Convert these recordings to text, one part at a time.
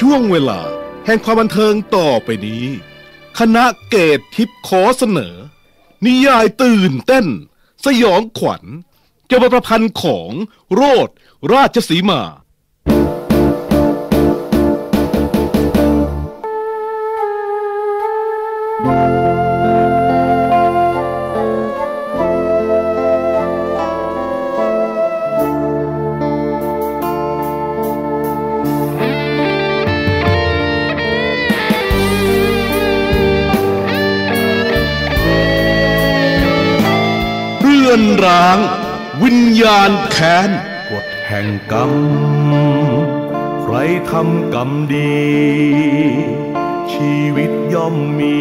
ช่วงเวลาแห่งความบันเทิงต่อไปนี้คณะเกตทิพย์ขอเสนอนิยายตื่นเต้นสยองขวัญเกี่ยวกับประพันธ์ของโรสราชสีมาเรือนร้างวิญญาณแค้นกฎแห่งกรรมใครทำกรรมดีชีวิตย่อมมี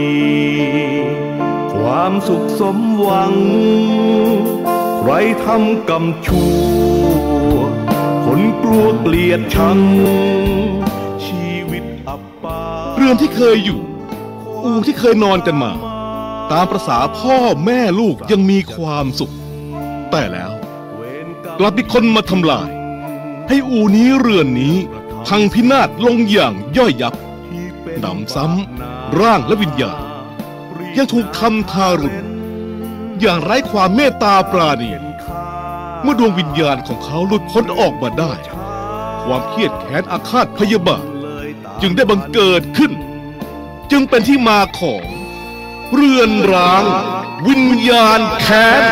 ความสุขสมหวังใครทำกรรมชั่วคนกลัวเกลียดชังชีวิตอับปางเรือนที่เคยอยู่อู่ที่เคยนอนกันมาตามประสาพ่อแม่ลูกยังมีความสุขแต่แล้วกลับมีคนมาทำลายให้อู่นี้เรือนนี้พังพินาศลงอย่างย่อยยับหนำซ้ำร่างและวิญญาณยังถูกทำทารุณอย่างไร้ความเมตตาปราณีเมื่อดวงวิญญาณของเขาหลุดพ้นออกมาได้ความเครียดแค้นอาฆาตพยาบาทจึงได้บังเกิดขึ้นจึงเป็นที่มาของเรือนร้างวิญญาณแค้น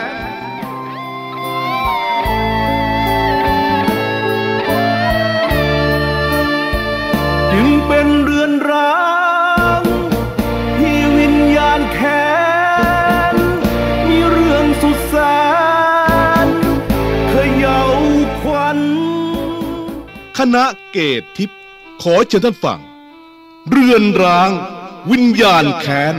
จึงเป็นเรือนร้างที่วิญญาณแค้นมีเรื่องสุดแสนเขย่าขวัญคณะเกตทิพย์ขอเชิญท่านฟังเรือนร้างวิญญาณแค้น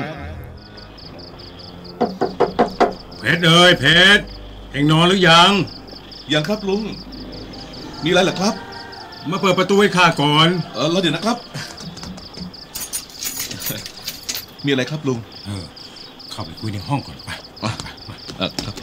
เพชรเอ้ยเพชรเอ็งนอนหรือยังยังครับลุงมีอะไรเหรอครับมาเปิดประตูให้ข้าก่อนแล้วเดี๋ยวนะครับมีอะไรครับลุงเข้าไปคุยในห้องก่อนไปครับ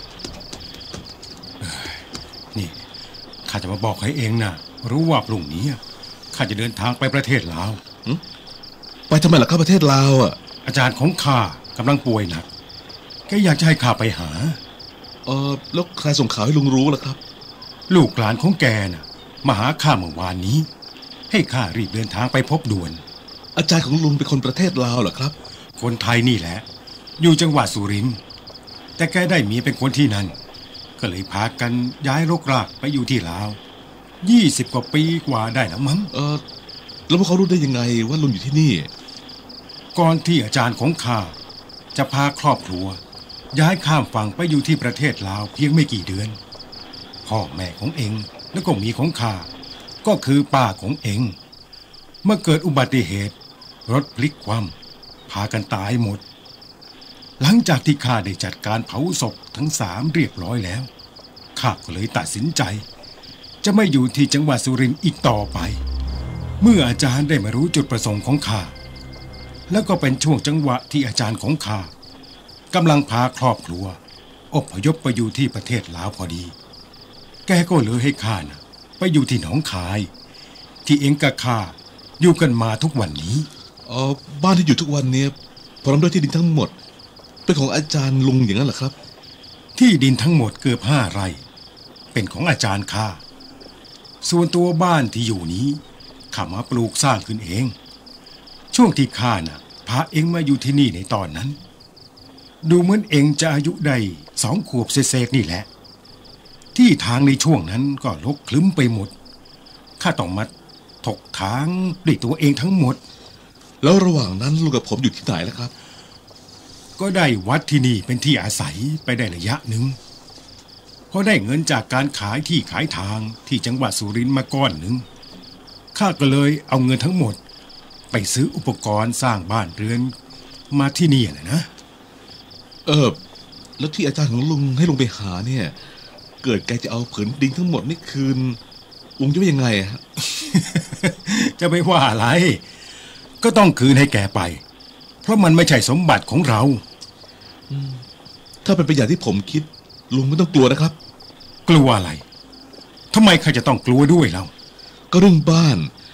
นี่ข้าจะมาบอกให้เองนะรู้ว่าพรุ่งนี้ข้าจะเดินทางไปประเทศลาวไปทำไมล่ะครับประเทศลาวอาจารย์ของข้ากำลังป่วยหนักแกอยากจะให้ข้าไปหาแล้วใครส่งข่าวให้ลุงรู้ล่ะครับลูกหลานของแกน่ะมาหาข้าเมื่อวานนี้ให้ข้ารีบเดินทางไปพบด่วนอาจารย์ของลุงเป็นคนประเทศลาวเหรอครับคนไทยนี่แหละอยู่จังหวัดสุรินทร์แต่แกได้เมียเป็นคนที่นั่นก็เลยพากันย้ายรกรากไปอยู่ที่ลาว20 กว่าปีกว่าได้แล้วมั้งแล้วพวกเขารู้ได้ยังไงว่าลุงอยู่ที่นี่ก่อนที่อาจารย์ของข้าจะพาครอบครัวย้ายข้ามฝั่งไปอยู่ที่ประเทศลาวเพียงไม่กี่เดือนพ่อแม่ของเองแล้วก็มีของข้าก็คือป้าของเองเมื่อเกิดอุบัติเหตุรถพลิกคว่ำพากันตายหมดหลังจากที่ข้าได้จัดการเผาศพทั้ง3เรียบร้อยแล้วข้าก็เลยตัดสินใจจะไม่อยู่ที่จังหวัดสุรินทร์อีกต่อไปเมื่ออาจารย์ได้มารู้จุดประสงค์ของข้าแล้วก็เป็นช่วงจังหวะที่อาจารย์ของข้ากำลังพาครอบครัวอพยพไปอยู่ที่ประเทศลาวพอดีแกก็เลยให้ข้านะไปอยู่ที่หนองคายที่เองกับข้าอยู่กันมาทุกวันนี้บ้านที่อยู่ทุกวันนี้พร้อมด้วยที่ดินทั้งหมดเป็นของอาจารย์ลุงอย่างนั้นเหรอครับที่ดินทั้งหมดเกือบ5 ไร่เป็นของอาจารย์ข้าส่วนตัวบ้านที่อยู่นี้ข้ามาปลูกสร้างขึ้นเองช่วงที่ข้าน่ะพาเองมาอยู่ที่นี่ในตอนนั้นดูเหมือนเองจะอายุได้2 ขวบเศษๆนี่แหละที่ทางในช่วงนั้นก็รกคลึ้มไปหมดข้าต้องมาถกทางด้วยตัวเองทั้งหมดแล้วระหว่างนั้นลุงกับผมอยู่ที่ไหนล่ะครับก็ได้วัดที่นี่เป็นที่อาศัยไปได้ระยะหนึ่งพอได้เงินจากการขายที่ขายทางที่จังหวัดสุรินทร์มาก้อนหนึ่งข้าก็เลยเอาเงินทั้งหมดไปซื้ออุปกรณ์สร้างบ้านเรือนมาที่นี่นะแล้วที่อาจารย์ของลุงให้ลุงไปหาเนี่ยเกิดแกจะเอาผืนดินทั้งหมดนี่คืนลุงจะว่ายังไงฮะจะไปว่าอะไรก็ต้องคืนให้แกไปเพราะมันไม่ใช่สมบัติของเราถ้าเป็นไปอย่างที่ผมคิดลุงไม่ต้องกลัวนะครับกลัวอะไรทำไมข้าจะต้องกลัวด้วยเราก็เรื่องบ้าน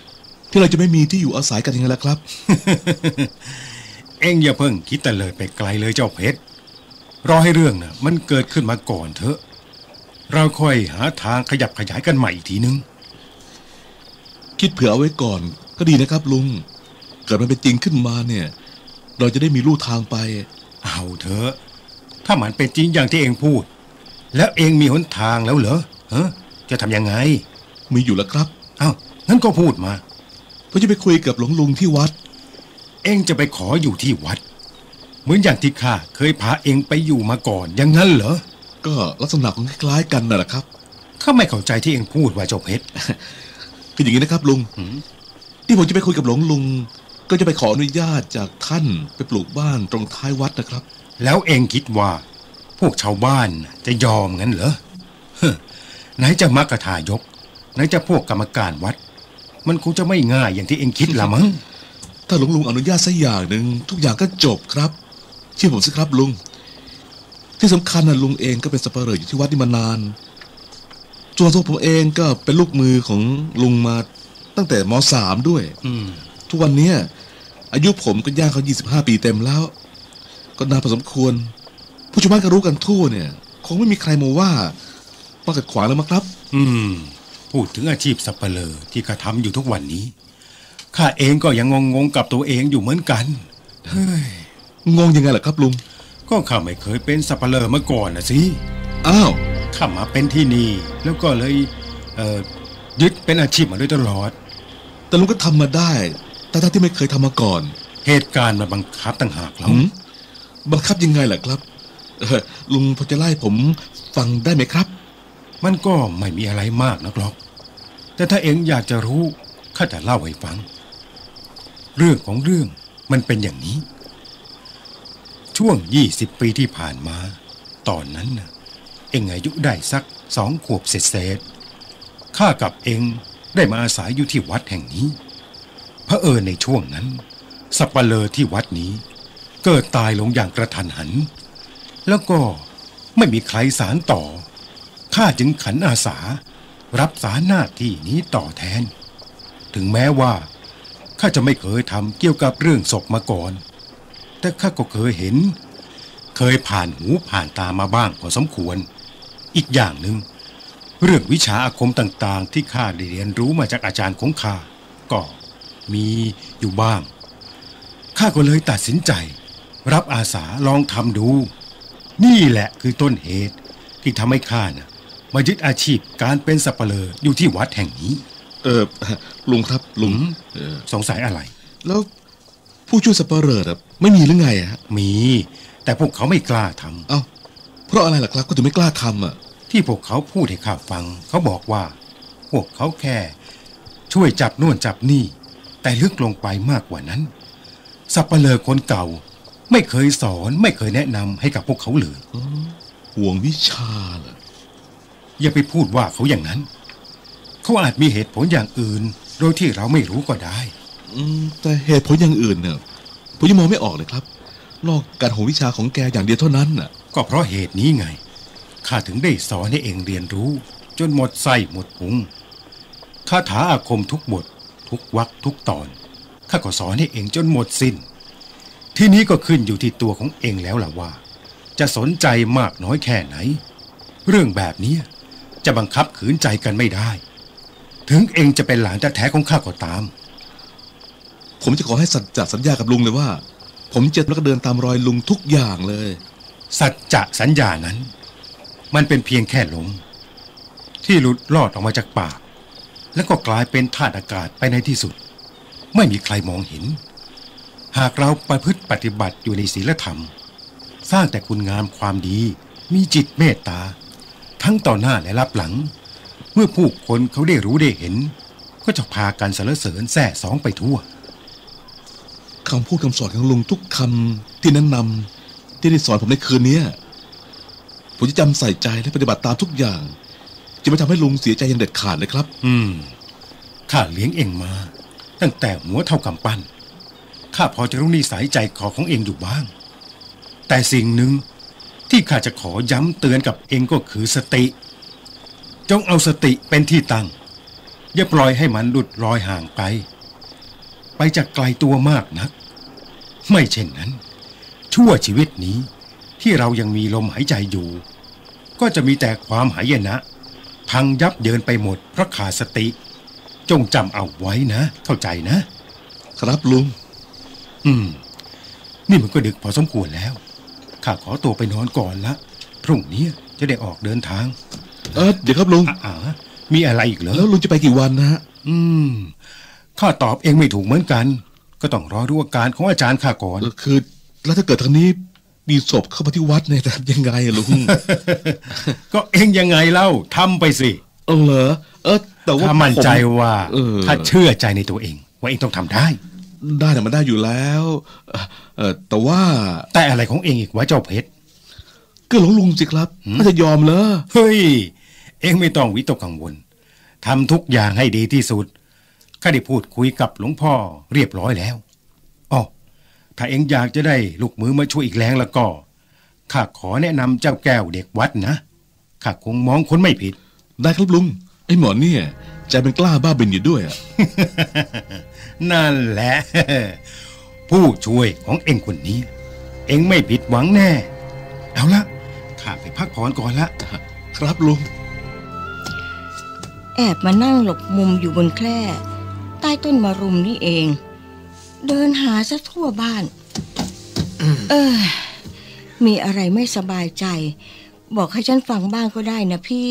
ที่เราจะไม่มีที่อยู่อาศัยกันยังไงล่ะครับเอ็งอย่าเพิ่งคิดแต่เลยไปไกลเลยเจ้าเพชรรอให้เรื่องน่ะมันเกิดขึ้นมาก่อนเถอะเราค่อยหาทางขยับขยายกันใหม่อีกทีนึงคิดเผื่อเอาไว้ก่อนก็ดีนะครับลุงเกิดมันเป็นจริงขึ้นมาเนี่ยเราจะได้มีลู่ทางไปเอาเถอะถ้ามันเป็นจริงอย่างที่เอ็งพูดแล้วเอ็งมีหนทางแล้วเหรอจะทำยังไงมีอยู่แล้วครับงั้นก็พูดมาผมจะไปคุยกับหลวงลุงที่วัดเอ็งจะไปขออยู่ที่วัดเหมือนอย่างที่ข้าเคยพาเอ็งไปอยู่มาก่อนอย่างนั้นเหรอก็ลักษณะของคล้ายกันน่ะแหละครับข้าไม่เข้าใจที่เอ็งพูดว่าเจ้าเพชรคืออย่างนี้นะครับลุงที่ผมจะไปคุยกับหลวงลุงก็จะไปขออนุญาตจากท่านไปปลูกบ้านตรงท้ายวัดนะครับแล้วเอ็งคิดว่าพวกชาวบ้านจะยอมงั้นเหรอไหนจะมัคคทายกไหนจะพวกกรรมการวัดมันคงจะไม่ง่ายอย่างที่เอ็งคิดละมั้งถ้าหลวงลุงอนุญาตสักอย่างหนึ่งทุกอย่างก็จบครับเชื่อผมสิครับลุงที่สำคัญนะลุงเองก็เป็นสับปะเหร่ออยู่ที่วัดนี่มานานส่วนตัวผมเองก็เป็นลูกมือของลุงมาตั้งแต่ม.3 ด้วยทุกวันนี้อายุผมก็ย่างเขา25 ปีเต็มแล้วก็นานพอสมควรผู้ชาวบ้านก็รู้กันทั่วเนี่ยคงไม่มีใครมาว่าขัดขวางแล้วมั้งครับพูดถึงอาชีพสับปะเหร่อที่ข้าทำอยู่ทุกวันนี้ข้าเองก็ยังงงกับตัวเองอยู่เหมือนกันงงยังไงล่ะครับลุงก็ข้าไม่เคยเป็นสับปะเหร่อมาก่อนนะสิอ้าวข้ามาเป็นที่นี่แล้วก็เลยยึดเป็นอาชีพมาโดยตลอดแต่ลุงก็ทำมาได้แต่ที่ไม่เคยทำมาก่อนเหตุการณ์มาบังคับต่างหากแล้วบังคับยังไงล่ะครับลุงพอจะไล่ผมฟังได้ไหมครับมันก็ไม่มีอะไรมากนักหรอกแต่ถ้าเอ็งอยากจะรู้ข้าจะเล่าให้ฟังเรื่องของเรื่องมันเป็นอย่างนี้ช่วง20 ปีที่ผ่านมาตอนนั้นน่ะเอ็งอายุได้สัก2 ขวบเศษข้ากับเอ็งได้มาอาศัยอยู่ที่วัดแห่งนี้เผอิญในช่วงนั้นสัปเหร่อที่วัดนี้เกิดตายลงอย่างกระทันหันแล้วก็ไม่มีใครสานต่อข้าจึงขันอาสารับสารหน้าที่นี้ต่อแทนถึงแม้ว่าข้าจะไม่เคยทำเกี่ยวกับเรื่องศพมาก่อนแต่ข้าก็เคยเห็นเคยผ่านหูผ่านตามาบ้างพอสมควรอีกอย่างหนึ่งเรื่องวิชาอาคมต่างๆที่ข้าได้เรียนรู้มาจากอาจารย์ของข้าก็มีอยู่บ้างข้าก็เลยตัดสินใจรับอาสาลองทำดูนี่แหละคือต้นเหตุที่ทำให้ข้าน่ะมายึดอาชีพการเป็นสับปะเหร่ออยู่ที่วัดแห่งนี้ลุงครับลุงสงสัยอะไรแล้วผู้ช่วยสับปะเหร่อไม่มีหรือไงฮะมีแต่พวกเขาไม่กล้าทำเพราะอะไรล่ะครับก็ถึงไม่กล้าทำที่พวกเขาพูดให้ข้าฟังเขาบอกว่าพวกเขาแค่ช่วยจับนู่นจับนี่แต่ลึกลงไปมากกว่านั้นสับปะเหร่อคนเก่าไม่เคยสอนไม่เคยแนะนำให้กับพวกเขาเลยห่วงวิชาเหรออย่าไปพูดว่าเขาอย่างนั้นเขาอาจมีเหตุผลอย่างอื่นโดยที่เราไม่รู้ก็ได้แต่เหตุผลอย่างอื่นเนี่ยผมยังมองไม่ออกเลยครับนอกการห่วงวิชาของแกอย่างเดียวเท่านั้นน่ะก็เพราะเหตุนี้ไงข้าถึงได้สอนให้เองเรียนรู้จนหมดไส้หมดพุงคาถาอาคมทุกบททุกวรรคทุกตอนข้าก็สอนให้เองจนหมดสิ้นที่นี้ก็ขึ้นอยู่ที่ตัวของเองแล้วล่ะว่าจะสนใจมากน้อยแค่ไหนเรื่องแบบนี้จะบังคับขืนใจกันไม่ได้ถึงเองจะเป็นหลานแท้ๆของข้าก็ตามผมจะขอให้สัญญากับลุงเลยว่าผมจะแล้วก็เดินตามรอยลุงทุกอย่างเลยสัจจะสัญญานั้นมันเป็นเพียงแค่ลมที่หลุดลอดออกมาจากปากแล้วก็กลายเป็นธาตุอากาศไปในที่สุดไม่มีใครมองเห็นหากเราประพฤติปฏิบัติอยู่ในศีลธรรมสร้างแต่คุณงามความดีมีจิตเมตตาทั้งต่อหน้าและรับหลังเมื่อผู้คนเขาได้รู้ได้เห็นก็จะพากันสรรเสริญแส่สองไปทั่วคำพูดคำสอนของลุงทุกคำที่แนะนำที่ได้สอนผมในคืนนี้ผมจะจำใส่ใจและปฏิบัติตามทุกอย่างจะไม่ทำให้ลุงเสียใจอย่างเด็ดขาดเลยครับข้าเลี้ยงเองมาตั้งแต่หัวเท่ากำปั้นข้าพอจะรู้นิสัยใจคอของเองอยู่บ้างแต่สิ่งหนึ่งที่ข้าจะขอย้ำเตือนกับเองก็คือสติจงเอาสติเป็นที่ตั้งอย่าปล่อยให้มันหลุดลอยห่างไปไปจากไกลตัวมากนักไม่เช่นนั้นชั่วชีวิตนี้ที่เรายังมีลมหายใจอยู่ก็จะมีแต่ความหายนะพังยับเยินไปหมดเพราะขาดสติจงจำเอาไว้นะเข้าใจนะครับลุงนี่มันก็ดึกพอสมควรแล้วข้าขอตัวไปนอนก่อนละพรุ่งนี้จะได้ออกเดินทางเดี๋ยวครับลุงมีอะไรอีกเหรอแล้วลุงจะไปกี่วันนะฮะข้าตอบเองไม่ถูกเหมือนกันก็ต้องรอดูอาการของอาจารย์ข้าก่อนคือแล้วถ้าเกิดทางนี้มีศพเข้ามาที่วัดเนี่ยจะยังไงลุงก็เองยังไงเล่าทำไปสิเหรอแต่ว่าข้ามั่นใจว่าข้าเชื่อใจในตัวเองว่าเองต้องทำได้แต่มันได้อยู่แล้วแต่อะไรของเองอีกวะเจ้าเพชรก็หลงลุงสิครับไม่จะยอมเหรอเฮ้ยเองไม่ต้องวิตกกังวลทำทุกอย่างให้ดีที่สุดข้าได้พูดคุยกับหลวงพ่อเรียบร้อยแล้วอ๋อถ้าเองอยากจะได้ลูกมือมาช่วยอีกแรงแล้วก็ข้าขอแนะนำเจ้าแก้วเด็กวัดนะข้าคงมองคนไม่ผิดได้ครับลุงไอ้หมอเนี่ยใจเป็นกล้าบ้าบินอยู่ด้วยนั่นแหละผู้ช่วยของเองคนนี้เองไม่ผิดหวังแน่เอาละข้าไปพักผ่อนก่อนละครับลุงแอบมานั่งหลบมุมอยู่บนแคร่ใต้ต้นมะรุมนี่เองเดินหาซะทั่วบ้านมีอะไรไม่สบายใจบอกให้ฉันฟังบ้างก็ได้นะพี่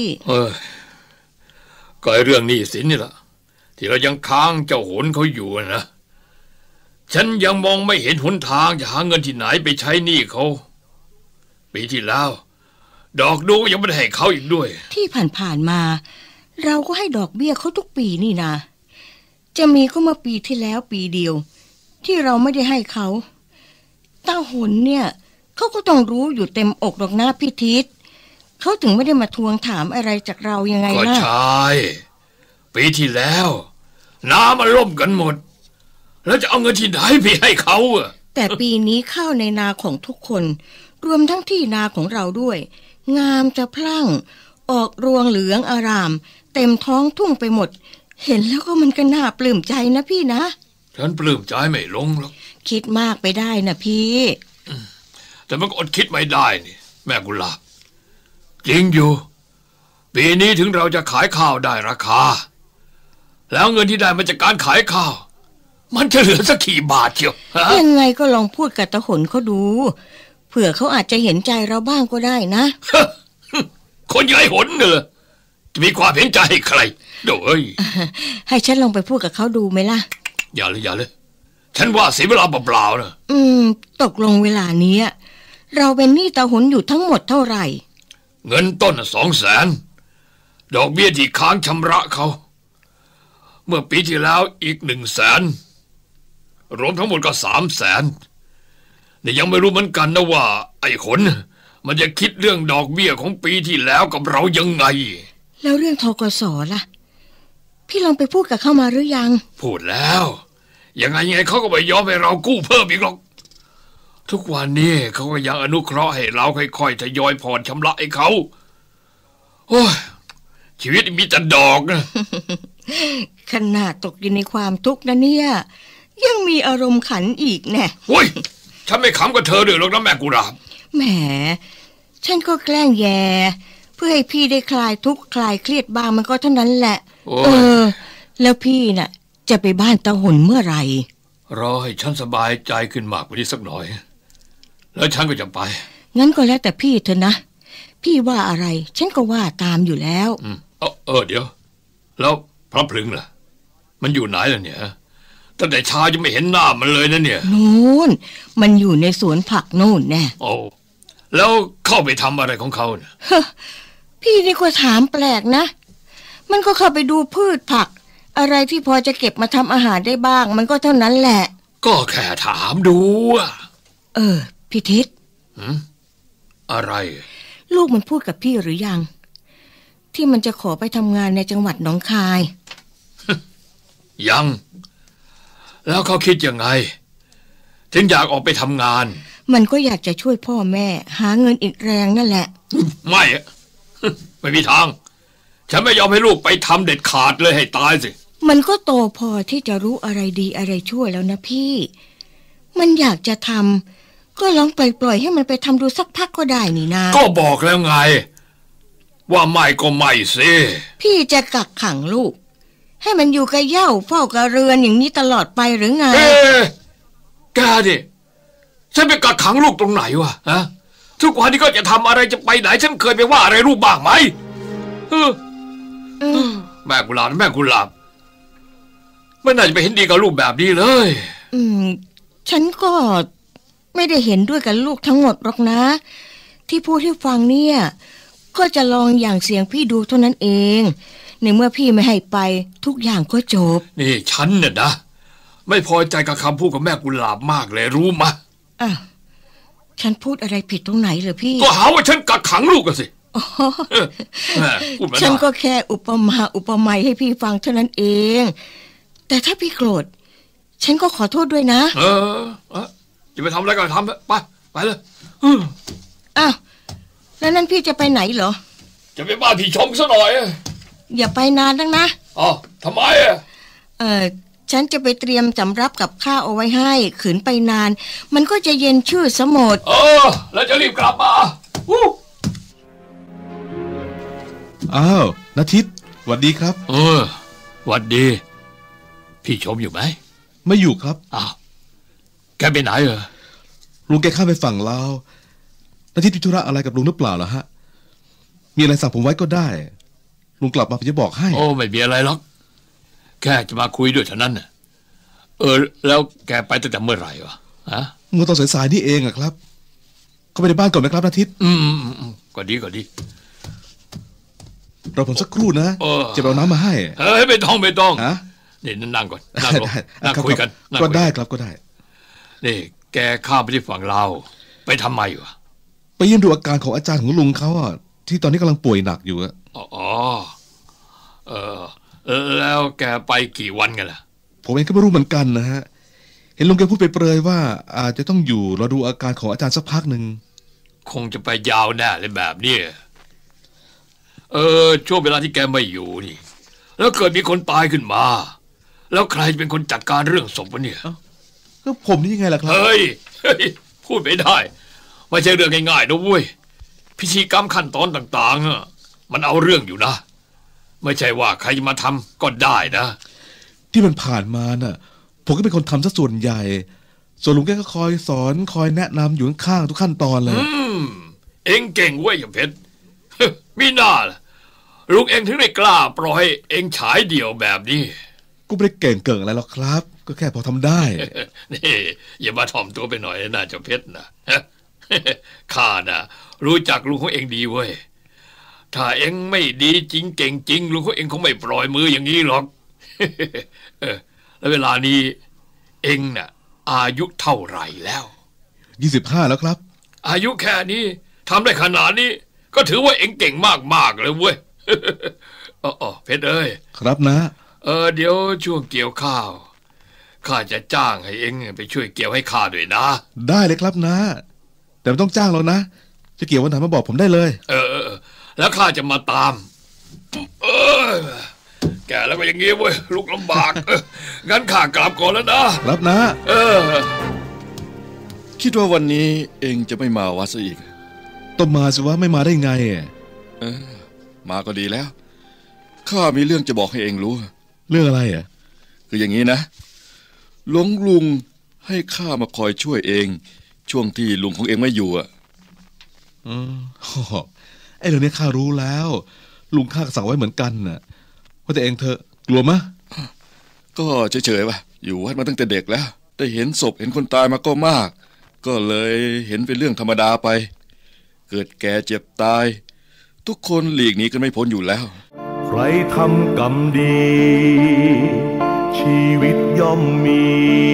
ก็เรื่องหนี้สินนี่แหละที่เรายังค้างเจ้าโหนเขาอยู่นะฉันยังมองไม่เห็นหนทางจะหาเงินที่ไหนไปใช้หนี้เขาปีที่แล้วดอกดูยังไม่ได้ให้เขาอีกด้วยที่ผ่านๆมาเราก็ให้ดอกเบี้ยเขาทุกปีนี่นะจะมีก็มาปีที่แล้วปีเดียวที่เราไม่ได้ให้เขาตาหนเนี่ยเขาก็ต้องรู้อยู่เต็มอกดอกหน้าพี่ทิศเขาถึงไม่ได้มาทวงถามอะไรจากเรายังไงล่ะก็ใช่ปีที่แล้วน้ำมันล่มกันหมดแล้วจะเอาเงินที่ไหนไปให้เขาแต่ปีนี้ข้าวในนาของทุกคนรวมทั้งที่นาของเราด้วยงามจะพลั่งออกรวงเหลืองอารามเต็มท้องทุ่งไปหมดเห็นแล้วก็มันก็น่าปลื้มใจนะพี่นะฉันปลื้มใจไม่ลงหรอกคิดมากไปได้นะพี่แต่มันก็อดคิดไม่ได้นี่แม่กุหลาบจริงอยู่ปีนี้ถึงเราจะขายข้าวได้ราคาแล้วเงินที่ได้มาจากการขายข้าวมันจะเหลือสักกี่บาทเชียวยังไงก็ลองพูดกับตาหนเขาดูเผื่อเขาอาจจะเห็นใจเราบ้างก็ได้นะคนใหญ่หนเนอะจะมีความเห็นใจให้ใครโดยให้ฉันลองไปพูดกับเขาดูไหมล่ะอย่าเลยฉันว่าเสียเวลาเปล่าๆนะตกลงเวลานี้เราเป็นหนี้ตาหนอยู่ทั้งหมดเท่าไหร่เงินต้น200,000ดอกเบี้ยที่ค้างชำระเขาเมื่อปีที่แล้วอีก100,000รวมทั้งหมดก็300,000แต่ยังไม่รู้เหมือนกันนะว่าไอ้ขนมันจะคิดเรื่องดอกเบี้ยของปีที่แล้วกับเรายังไงแล้วเรื่องธกส.ล่ะพี่ลองไปพูดกับเขามาหรือยังพูดแล้วยังไงเขาก็ไม่ยอมให้เรากู้เพิ่มอีกหรอกทุกวันนี้เขาก็ยังอนุเคราะห์ให้เราค่อยๆทยอยผ่อนชำระให้เขาโอ้ยชีวิตมีแต่ดอกนะขนาดตกอยู่ในความทุกข์นะเนี่ยยังมีอารมณ์ขันอีกแน่โอ้ยฉันไม่ขำกับเธอด้วยหรอกนะแม่กุหลาบแหมฉันก็แกล้งแย่เพื่อให้พี่ได้คลายทุกข์คลายเครียดบ้างมันก็เท่านั้นแหละแล้วพี่น่ะจะไปบ้านตาหนเมื่อไหร่รอให้ฉันสบายใจขึ้นมากกว่านี้สักหน่อยแล้วฉันก็จะไปงั้นก็แล้วแต่พี่เถอะนะพี่ว่าอะไรฉันก็ว่าตามอยู่แล้วเดี๋ยวแล้วพระพลึงล่ะมันอยู่ไหนล่ะเนี่ยตั้งแต่เช้ายังไม่เห็นหน้ามันเลยนะเนี่ยนู่นมันอยู่ในสวนผักนู่นแน่โอ้แล้วเข้าไปทำอะไรของเขาเนี่ยพี่นี่ก็ถามแปลกนะมันก็เข้าไปดูพืชผักอะไรที่พอจะเก็บมาทำอาหารได้บ้างมันก็เท่านั้นแหละก็แค่ถามดูพี่ทิศอะไรลูกมันพูดกับพี่หรือยังที่มันจะขอไปทำงานในจังหวัดหนองคายยังแล้วเขาคิดยังไงถึงอยากออกไปทำงานมันก็อยากจะช่วยพ่อแม่หาเงินอีกแรงนั่นแหละไม่มีทางฉันไม่ยอมให้ลูกไปทำเด็ดขาดเลยให้ตายสิมันก็โตพอที่จะรู้อะไรดีอะไรชั่วแล้วนะพี่มันอยากจะทำก็ลองปล่อยให้มันไปทำดูสักพักก็ได้นี่นาก็บอกแล้วไงว่าไม่ก็ไม่สิพี่จะกักขังลูกให้มันอยู่กับเหย้าเฝ้ากับเรือนอย่างนี้ตลอดไปหรือไงแกดิฉันไปกักขังลูกตรงไหนวะฮะทุกวันนี้ก็จะทำอะไรจะไปไหนฉันเคยไปว่าอะไรลูกบ้างไหมแม่กุหลาบแม่กุหลาบไม่น่าจะไปเห็นดีกับลูกแบบนี้เลยฉันก็ไม่ได้เห็นด้วยกับลูกทั้งหมดหรอกนะที่พูดให้ฟังเนี่ยก็จะลองอย่างเสียงพี่ดูเท่านั้นเองในเมื่อพี่ไม่ให้ไปทุกอย่างก็จบนี่ฉันเนี่ยนะไม่พอใจกับคำพูดของแม่กุหลาบมากเลยรู้มะฉันพูดอะไรผิดตรงไหนเหรอพี่ก็หาว่าฉันกักขังลูกกันสิฉันก็แค่อุปมาให้พี่ฟังเท่านั้นเองแต่ถ้าพี่โกรธฉันก็ขอโทษด้วยนะจะไปทำอะไรก็ทำไปเลยแล้วนั่นพี่จะไปไหนเหรอจะไปบ้านพี่ชมซะหน่อยอย่าไปนานนักนะทำไมฉันจะไปเตรียมสำรับกับข้าวเอาไว้ให้ขืนไปนานมันก็จะเย็นชื่อสมดแล้วจะรีบกลับมาอ้าวนาทิตหวัดดีครับหวัดดีพี่ชมอยู่ไหมไม่อยู่ครับแกไปไหนลุงแกข้ามไปฝั่งลาวนาทิตมีธุระอะไรกับลุงหรือเปล่าล่ะฮะมีอะไรสั่งผมไว้ก็ได้ลุงกลับมาผมจะบอกให้ไม่มีอะไรหรอกแค่จะมาคุยด้วยเท่านั้นน่ะแล้วแกไปตั้งแต่เมื่อไหร่วะเมื่อตอนสายๆนี่เองอะครับเข้าไปในบ้านก่อนไหมครับนาทิตก็ดีเราผมสักครู่นะจะเอาน้ำมาให้ไม่ต้องนี่นั่งก่อนนั่งคุยกันก็ได้ครับก็ได้นี่แกข้ามไปที่ฝั่งเราไปทำไมวะไปเยี่ยมดูอาการของอาจารย์ของลุงเขาอ่ะที่ตอนนี้กำลังป่วยหนักอยู่อะแล้วแกไปกี่วันกันล่ะผมเองก็ไม่รู้เหมือนกันนะฮะเห็นลุงแกพูดไปเปรยว่าอาจจะต้องอยู่รอดูอาการของอาจารย์สักพักหนึ่งคงจะไปยาวแน่เลยแบบนี้ช่วงเวลาที่แกไม่อยู่นี่แล้วเกิดมีคนตายขึ้นมาแล้วใครเป็นคนจัดการเรื่องศพวะเนี่ยก็ผมนี่ยังไงล่ะครับเฮ้ยพูดไม่ได้ไม่ใช่เรื่องง่ายๆนะเว้ยพิธีกรรมขั้นตอนต่างๆมันเอาเรื่องอยู่นะไม่ใช่ว่าใครมาทำก็ได้นะที่มันผ่านมาน่ะผมก็เป็นคนทำซะส่วนใหญ่ส่วนลุงแกก็คอยสอนคอยแนะนำอยู่ข้างๆทุกขั้นตอนเลยเอ็งเก่งเว้ยอย่างเพชรมีหน้าล่ะลุงเอ็งถึงได้กล้าปล่อยเอ็งฉายเดี่ยวแบบนี้กูไม่ได้เก่งเกิงอะไรหรอกครับก็แค่พอทำได้นี่อย่ามาถ่อมตัวไปหน่อยน่าจะเพชรนะข้าน่ะรู้จักลุงของเอ็งดีเว้ยถ้าเอ็งไม่ดีจริงเก่งจริงลุงของเอ็งคงไม่ปล่อยมืออย่างนี้หรอกแล้วเวลานี้เอ็งน่ะอายุเท่าไหร่แล้ว 25แล้วครับอายุแค่นี้ทำได้ขนาดนี้ก็ถือว่าเอ็งเก่งมากๆเลยเว้ยเพชรเอ้ยครับนะเดี๋ยวช่วงเกี่ยวข้าวข้าจะจ้างให้เอ็งไปช่วยเกี่ยวให้ข้าด้วยนะได้เลยครับนะแต่ไม่ต้องจ้างหรอกนะจะเกี่ยววันไหนมาบอกผมได้เลยแล้วข้าจะมาตามแกแล้วก็อย่างงี้เว้ยลูกลำบากงั้นข้ากลับก่อนแล้วนะครับนะคิดว่าวันนี้เองจะไม่มาวัดซะอีกต้องมาสิวะไม่มาได้ไงมาก็ดีแล้วข้ามีเรื่องจะบอกให้เองรู้เรื่องอะไรคืออย่างนี้นะหลวงลุงให้ข้ามาคอยช่วยเองช่วงที่ลุงของเองไม่อยู่ไอ้เรื่องนี้ข้ารู้แล้วลุงข้าสั่งไว้เหมือนกันน่ะว่าแต่เองเธอกลัวมะก็เฉยๆว่ะอยู่วัดมาตั้งแต่เด็กแล้วได้เห็นศพเห็นคนตายมาก็มากก็เลยเห็นเป็นเรื่องธรรมดาไปเกิดแก่เจ็บตายทุกคนหลีกหนีกันไม่พ้นอยู่แล้วใครทำกรรมดีชีวิตย่อมมี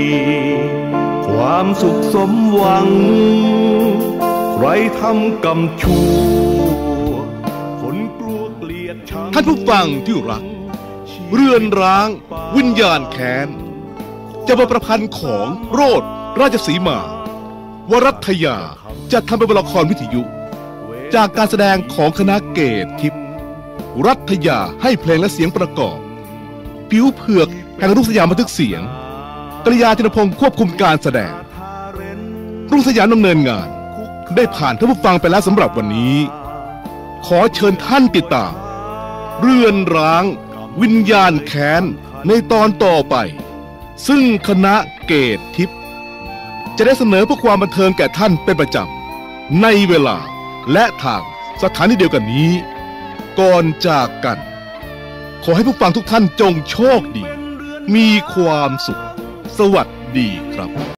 ความสุขสมหวังใครทำกรรมชั่วคนกลัวเกลียดชังท่านผู้ฟังที่รักเรือนร้างวิญญาณแค้นจะบทประพันธ์ของโรจน์ราชสีมาวรัตยาจะทำเป็นละครวิทยุจากการแสดงของคณะเกตทิพย์รัตยาให้เพลงและเสียงประกอบผิวเผือกแห่งรุ่งสยามบันทึกเสียงกริยาธินพงศ์ควบคุมการแสดงรุ่งสยามดำเนินงานได้ผ่านท่านผู้ฟังไปแล้วสำหรับวันนี้ขอเชิญท่านติดตามเรือนร้างวิญญาณแค้นในตอนต่อไปซึ่งคณะเกตทิพย์จะได้เสนอเพื่อความบันเทิงแก่ท่านเป็นประจำในเวลาและทางสถานีเดียวกันนี้ก่อนจากกันขอให้ผู้ฟังทุกท่านจงโชคดีมีความสุขสวัสดีครับ